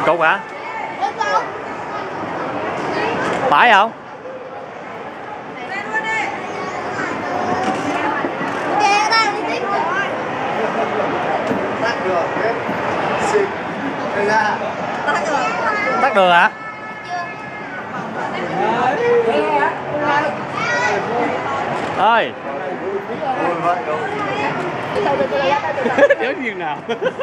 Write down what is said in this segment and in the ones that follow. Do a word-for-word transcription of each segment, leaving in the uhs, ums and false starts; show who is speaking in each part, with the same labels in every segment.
Speaker 1: cục hả? Phải không? Tắt đường hả? Ơi.
Speaker 2: Nhớ duyên nào.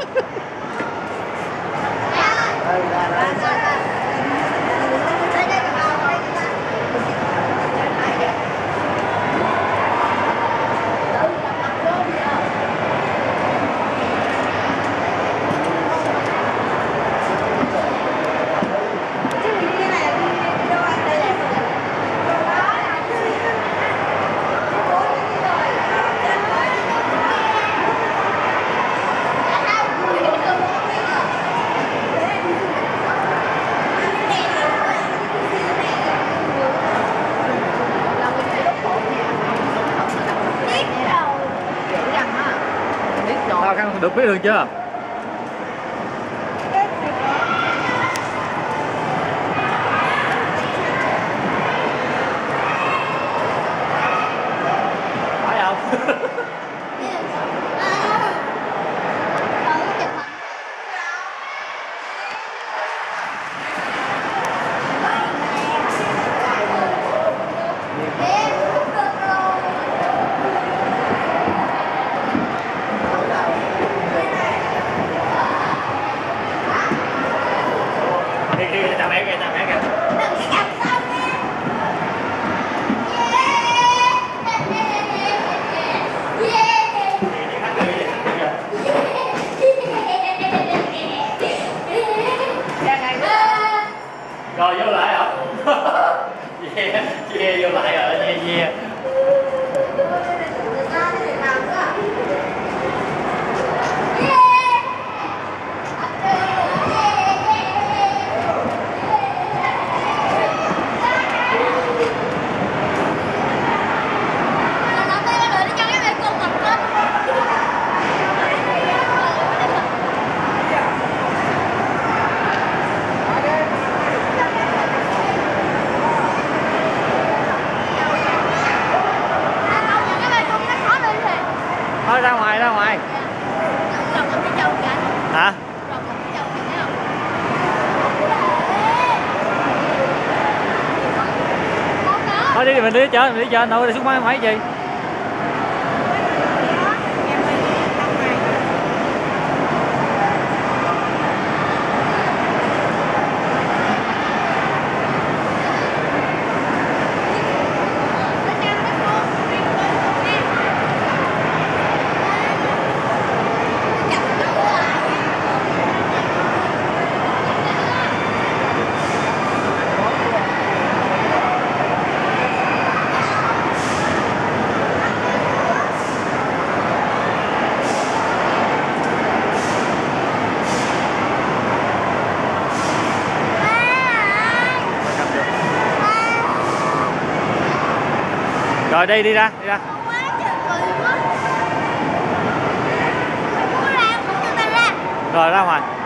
Speaker 1: Tao khăn được biết đường chưa? Phải không? Chào mẹ kìa, chào mẹ kìa. Rồi vô lại hả? Yeah, yeah, vô lại rồi, yeah, yeah. Thôi ra ngoài, ra ngoài. Hả? Thôi đi, mình đi chơi, mình đi chơi, đâu đi xuống máy máy gì. Rồi đi, đi ra, đi ra. Rồi ra ngoài.